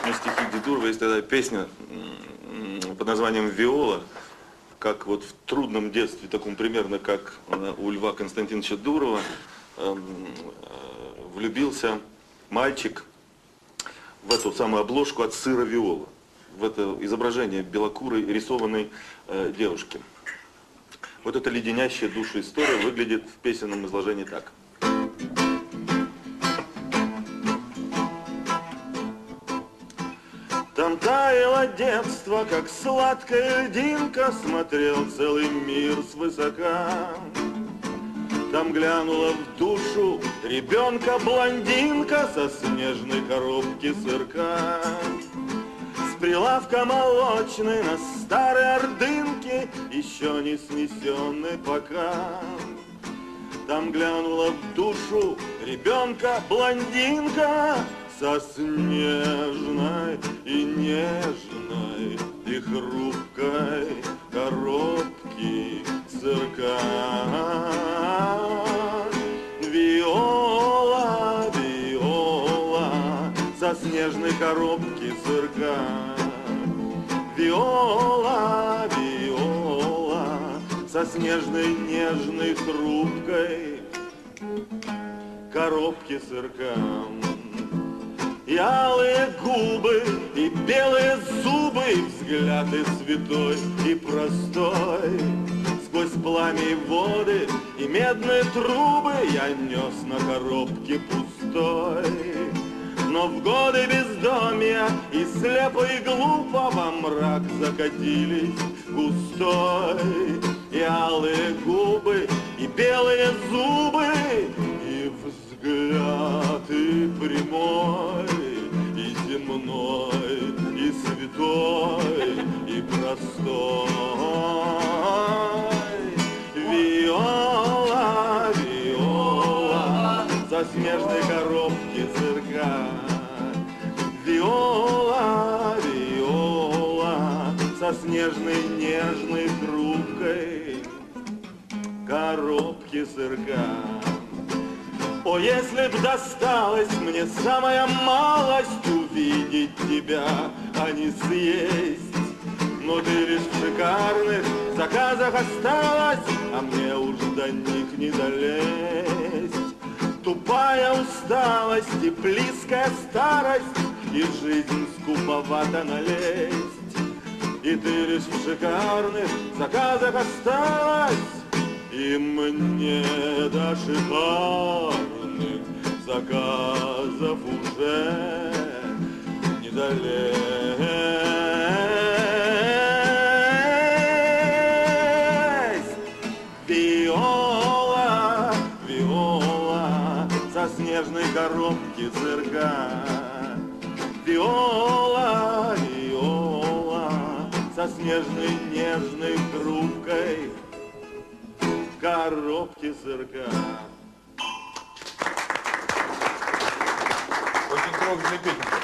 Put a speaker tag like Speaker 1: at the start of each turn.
Speaker 1: на стихи Дедурова есть такая песня под названием «Виола», как вот в трудном детстве, таком примерно как у Льва Константиновича Дурова, влюбился мальчик в эту самую обложку от сыра «Виола», в это изображение белокурой рисованной девушки. Вот эта леденящая душу история выглядит в песенном изложении так. Там таяло детство, как сладкая льдинка, смотрел целый мир свысока. Там глянула в душу ребенка-блондинка со снежной коробки сырка. С прилавка молочной на старой ордынке, еще не снесенной пока. Там глянула в душу ребенка-блондинка со снежной и нежной и хрупкой коробки сырка. Виола, виола, со снежной коробки сырка. Виола, виола, со снежной, нежной, хрупкой коробки сырка. И алые губы, и белые зубы, и взгляд и святой, и простой. Сквозь пламя и воды, и медные трубы я нес на коробке пустой. Но в годы бездомья и слепо и глупо во мрак закатились густой. И алые губы, и белые зубы, и взгляд и прямой, и земной, и святой, и простой. Виола, виола, со снежной коробки сырка. Виола, виола, со снежной, нежной, хрупкой коробки сырка. О, если б досталась мне самая малость увидеть тебя, а не съесть. Но ты лишь в шикарных заказах осталась, а мне уж до них не долезть. Тупая усталость и близкая старость, и жизнь скуповато налезть. И ты лишь в шикарных заказах осталась, и мне до шикарных заказов уже не долезть. Виола, виола, со снежной коробки сырка. Виола, виола, со снежной, нежной, хрупкой коробки сырка.
Speaker 2: Очень трогательная песня.